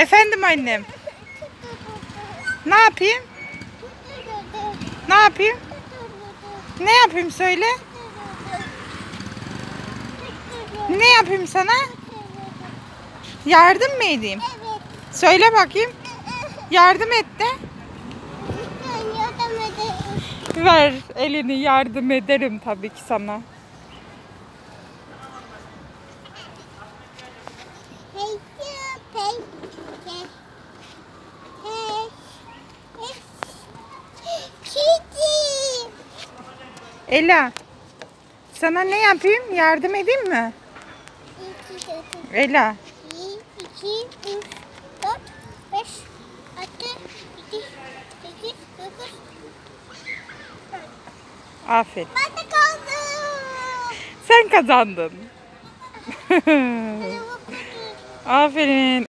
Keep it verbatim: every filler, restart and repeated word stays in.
Efendim annem. Ne yapayım? Ne yapayım? Ne yapayım söyle. Ne yapayım sana? Yardım mı edeyim? Söyle bakayım. Yardım et de. Ver elini, yardım ederim tabii ki sana. Ela, sana ne yapayım? Yardım edeyim mi? Ela. bir, iki, üç, dört, beş, altı, yedi, sekiz, dokuz. Aferin. Ben de kaldım. Sen kazandın. Aferin.